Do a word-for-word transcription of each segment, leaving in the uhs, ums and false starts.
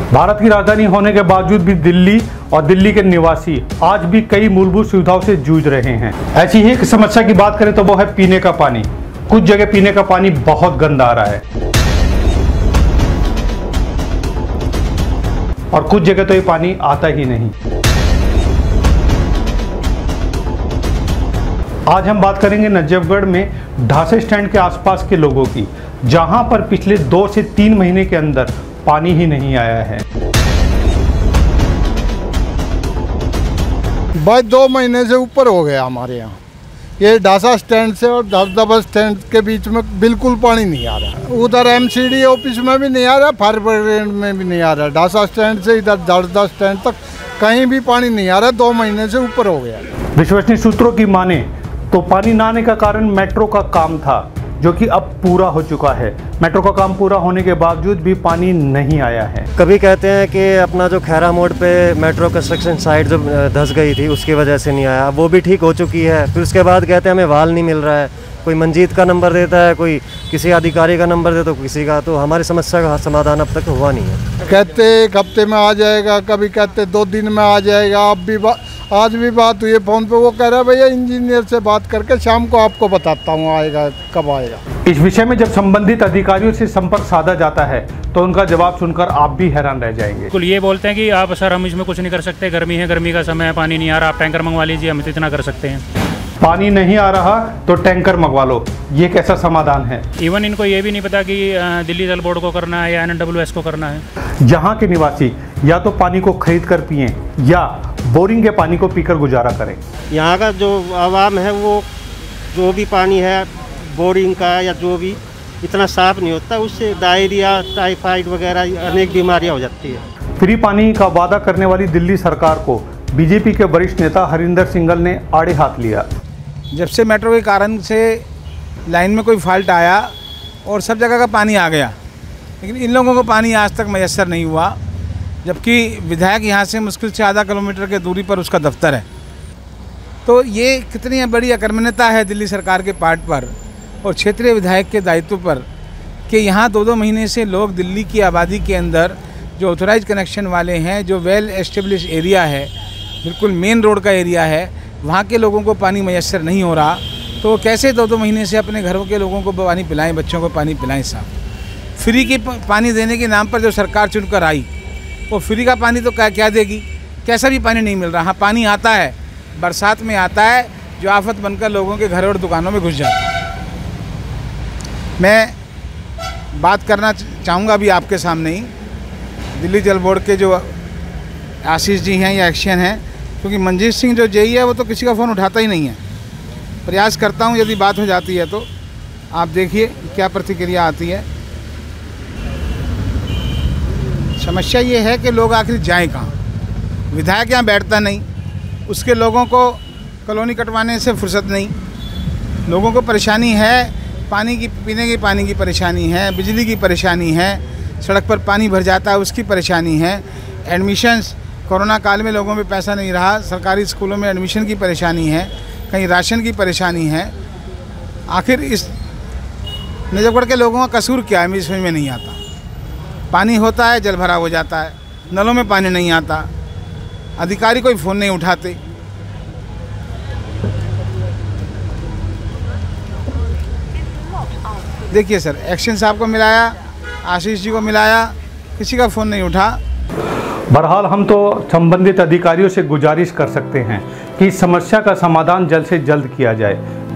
भारत की राजधानी होने के बावजूद भी दिल्ली और दिल्ली के निवासी आज भी कई मूलभूत सुविधाओं से जूझ रहे हैं। ऐसी ही एक समस्या की बात करें तो वो है पीने का पानी। कुछ जगह पीने का पानी बहुत गंदा आ रहा है और कुछ जगह तो ये पानी आता ही नहीं। आज हम बात करेंगे नजफगढ़ में ढासे स्टैंड के आसपास के लोगों की, जहां पर पिछले दो से तीन महीने के अंदर पानी ही नहीं आया है। भाई दो महीने से ऊपर हो गया हमारे यहाँ। ये ढासा स्टैंड से और दौलताबाद स्टैंड के बीच में बिल्कुल पानी नहीं आ रहा। उधर एमसीडी ऑफिस में भी नहीं आ रहा, फायर ब्रिगेड में भी नहीं आ रहा। ढासा स्टैंड से इधर दौलताबाद स्टैंड तक कहीं भी पानी नहीं आ रहा। दो महीने से ऊपर हो गया। विश्वसनीय सूत्रों की माने तो पानी न आने का कारण मेट्रो का काम था, जो कि अब पूरा हो चुका है। मेट्रो का काम पूरा होने के बावजूद भी पानी नहीं आया है। कभी कहते हैं कि अपना जो खैरा मोड़ पे मेट्रो कंस्ट्रक्शन साइट जो धंस गई थी उसकी वजह से नहीं आया, वो भी ठीक हो चुकी है। फिर उसके बाद कहते हैं हमें वाल नहीं मिल रहा है। कोई मंजीत का नंबर देता है, कोई किसी अधिकारी का नंबर देता है, किसी का। तो हमारी समस्या का समाधान अब तक हुआ नहीं है। कहते एक हफ्ते में आ जाएगा, कभी कहते दो दिन में आ जाएगा। अब भी आज भी बात हुई है फोन पे, वो कह रहा है भैया इंजीनियर से बात करके शाम को आपको बताता हूँ आएगा कब आएगा। इस विषय में जब संबंधित अधिकारियों से संपर्क साधा जाता है तो उनका जवाब सुनकर आप भी हैरान रह जाएंगे। बिल्कुल ये बोलते हैं कि आप सर हम इसमें कुछ नहीं कर सकते, गर्मी है, गर्मी का समय है, पानी नहीं आ रहा, आप टैंकर मंगवा लीजिए, हम इतना कर सकते हैं। पानी नहीं आ रहा तो टैंकर मंगवा लो, ये कैसा समाधान है? इवन इनको ये भी नहीं पता कि दिल्ली जल बोर्ड को करना है या एन डब्ल्यू एस को करना है। यहाँ के निवासी या तो पानी को खरीद कर पिएं या बोरिंग के पानी को पीकर गुजारा करें। यहाँ का जो आवाम है वो जो भी पानी है बोरिंग का या जो भी इतना साफ नहीं होता, उससे डायरिया, टाइफाइड वगैरह अनेक बीमारियाँ हो जाती है। फ्री पानी का वादा करने वाली दिल्ली सरकार को बीजेपी के वरिष्ठ नेता हरिंदर सिंघल ने आड़े हाथ लिया। जब से मेट्रो के कारण से लाइन में कोई फॉल्ट आया और सब जगह का पानी आ गया, लेकिन इन लोगों को पानी आज तक मैसर नहीं हुआ, जबकि विधायक यहाँ से मुश्किल से आधा किलोमीटर के दूरी पर उसका दफ्तर है। तो ये कितनी बड़ी अकर्मण्यता है दिल्ली सरकार के पार्ट पर और क्षेत्रीय विधायक के दायित्व पर कि यहाँ दो दो महीने से लोग दिल्ली की आबादी के अंदर जो ऑथोराइज कनेक्शन वाले हैं, जो वेल एस्टेब्लिश एरिया है, बिल्कुल मेन रोड का एरिया है, वहाँ के लोगों को पानी मैसर नहीं हो रहा। तो कैसे दो दो महीने से अपने घरों के लोगों को पानी पिलाएं, बच्चों को पानी पिलाएं साहब। फ्री की पानी देने के नाम पर जो सरकार चुनकर आई, वो फ्री का पानी तो क्या क्या देगी? कैसा भी पानी नहीं मिल रहा। हाँ, पानी आता है, बरसात में आता है, जो आफत बनकर लोगों के घर और दुकानों में घुस जाता है। मैं बात करना चाहूँगा अभी आपके सामने ही, दिल्ली जल बोर्ड के जो आशीष जी हैं या एक्शन हैं, क्योंकि मंजीत सिंह जो जेई है वो तो किसी का फ़ोन उठाता ही नहीं है। प्रयास करता हूँ यदि बात हो जाती है तो आप देखिए क्या प्रतिक्रिया आती है। समस्या ये है कि लोग आखिर जाएं कहाँ? विधायक यहाँ बैठता नहीं, उसके लोगों को कॉलोनी कटवाने से फुर्सत नहीं। लोगों को परेशानी है, पानी की, पीने के पानी की परेशानी है, बिजली की परेशानी है, सड़क पर पानी भर जाता है उसकी परेशानी है, एडमिशन्स, कोरोना काल में लोगों में पैसा नहीं रहा, सरकारी स्कूलों में एडमिशन की परेशानी है, कहीं राशन की परेशानी है। आखिर इस नजफगढ़ के लोगों का कसूर क्या है, मुझे समझ में नहीं आता। पानी होता है, जल भरा हो जाता है, नलों में पानी नहीं आता, अधिकारी कोई फ़ोन नहीं उठाते। देखिए सर, एक्शन साहब को मिलाया, आशीष जी को मिलाया, किसी का फ़ोन नहीं उठा। बहरहाल हम तो संबंधित अधिकारियों से गुजारिश कर सकते हैं कि इस समस्या का समाधान जल्द से जल्द किया जाए।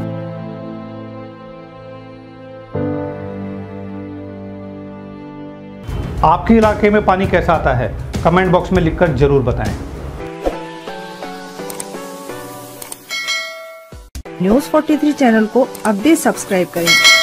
आपके इलाके में पानी कैसा आता है? कमेंट बॉक्स में लिखकर जरूर बताएं। न्यूज़ तैंतालीस चैनल को अब भी सब्सक्राइब करें